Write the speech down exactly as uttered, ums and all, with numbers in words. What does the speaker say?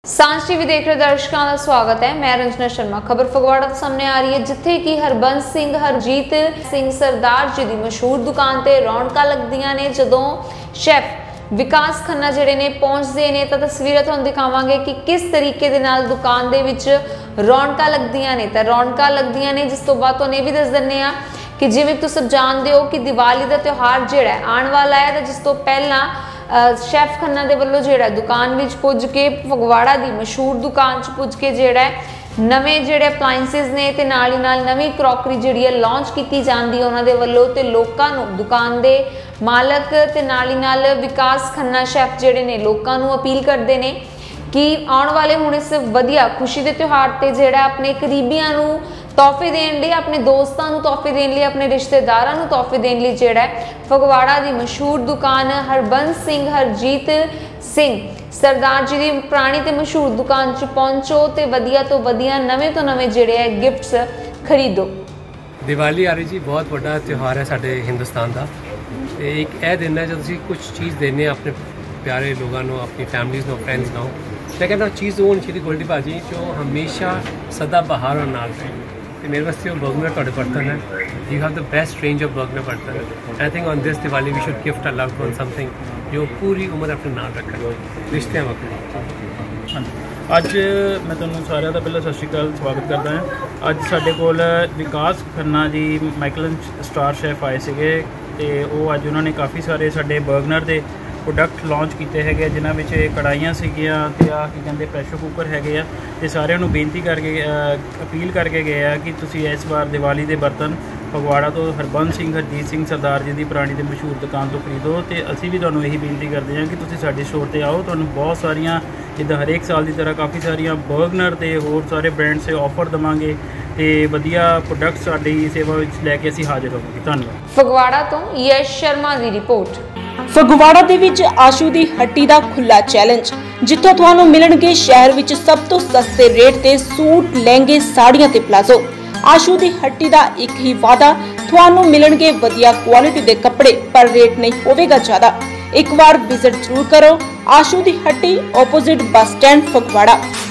सांझ टीवी देख रहे दर्शकों का स्वागत है। मैं रंजना शर्मा। खबर फगवाड़ा सामने आ रही है जिथे कि हरबंस सिंह हरजीत सिंह सरदार जी की मशहूर दुकान ते रौनक लगदियां ने। जदों शैफ विकास खन्ना जिहड़े ने पहुंचते ने तो तस्वीरें तुहानूं दिखावांगे कि किस तरीके दे नाल दुकान दे विच रौनक लगदियां ने। तो रौनक लगदियां ने जिस तो बाद तुहानूं भी दस दिंदे आ कि जिवें तुसीं जानदे हो कि दिवाली का त्यौहार जिहड़ा आने वाला है, तो जिस तो पहला शैफ खन्ना दे वल्लों जिहड़ा दुकान विच पुज के फगवाड़ा दी मशहूर दुकान च पुज के जिहड़ा नवे जिहड़े अपलाइंसिस ने ते नाल ही नाल नवी क्रॉकरी जिहड़ी है लॉन्च कीती जांदी उन्हां दे वल्लों ते लोकां नूं दुकान दे मालक ते नाल ही नाल विकास खन्ना शैफ जिहड़े ने लोकां नूं अपील करदे ने कि आने वाले हुण इस वधिया खुशी दे त्यौहार ते जिहड़ा अपने करीबियां नूं तोहफे देने लिए, अपने दोस्तों को तोहफे देने लिए, अपने रिश्तेदारों को तोहफे देने लिए जेड़ा फगवाड़ा की मशहूर दुकान हरबंस सिंह हरजीत सिंह सरदार जी की पुरानी तो मशहूर दुकान च पहुंचो तो वधिया तो वधिया नवे तो नवे जेड़े है गिफ्ट्स खरीदो। दिवाली आ रही जी, बहुत बड़ा त्यौहार है साडे हिंदुस्तान का। एक यह दिन है जो तुसीं कुछ चीज़ देने अपने प्यारे लोगों को, अपनी फैमिलीज़ को, फ्रेंड्स को। मैं कहना चीज़ वो होनी चाहिए गोल्डी भाजी जो हमेशा सदा बहार और नाल रहे। तो मेरे वास्ते वो बर्गनर थोड़े बर्तन है। You have the best range of Bergner बर्तन। I think on this Diwali we should gift a loved one something जो पूरी उम्र अपने नाल रखे रिश्ते वक्त। हाँ अज मैं तुहानूं सारिਆਂ ਦਾ ਪਹਿਲਾਂ ਸਤਿ ਸ਼੍ਰੀ ਅਕਾਲ ਸਵਾਗਤ ਕਰਦਾ ਹਾਂ। ਅੱਜ ਸਾਡੇ ਕੋਲ ਵਿਕਾਸ ਖੰਨਾ ਜੀ ਮਾਈਕਲਨ ਸਟਾਰ ਸ਼ੈਫ ਆਏ ਸੀਗੇ ਤੇ ਉਹ ਅੱਜ ਉਹਨਾਂ ਨੇ ਕਾਫੀ ਸਾਰੇ ਸਾਡੇ ਬਰਗਨਰ ਦੇ प्रोडक्ट लॉन्च किए है जिन्हों में कढ़ाइयाँ सीगियाँ तो आ की कहते प्रैशर कुकर है तो सारिਆਂ बेनती करके अपील करके गए हैं कि तुसी इस बार दिवाली के बर्तन फगवाड़ा तो हरबंस सिंह हरजीत सिंह सरदार जी की पुरानी तो मशहूर दुकान तो खरीदो। तो असी भी तुहानूं यही बेनती करते हैं कि तुसी साडे स्टोर पर आओ। तुहानूं बहुत सारिया जिद्दां हरेक साल की तरह काफ़ी सारिया बर्गनर के होर सारे ब्रांड से ऑफर देवांगे तो वधिया प्रोडक्ट साडी सेवा विच लैके असीं हाजिर होवांगे। धन्नवाद। फगवाड़ा तो यश शर्मा की रिपोर्ट। फगवाड़ा दे विच आशू दी हट्टी दा खुला चैलेंज जिथों तुहानूं मिलणगे शहर विच सब तो सस्ते रेट ते सूट लहंगे साड़ियां ते प्लाजो। आशू दी हट्टी दा एक ही वादा तुहानूं मिलणगे वधिया क्वालिटी दे कपड़े पर रेट नहीं होवेगा ज्यादा। एक बार विजिट जरूर करो आशू दी हट्टी ओपोजिट बस स्टैंड फगवाड़ा।